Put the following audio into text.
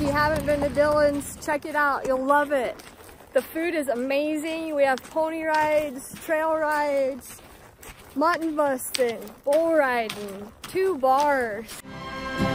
you haven't been to Dillon's, check it out. You'll love it. The food is amazing. We have pony rides, trail rides, mutton busting, bull riding, 2 bars.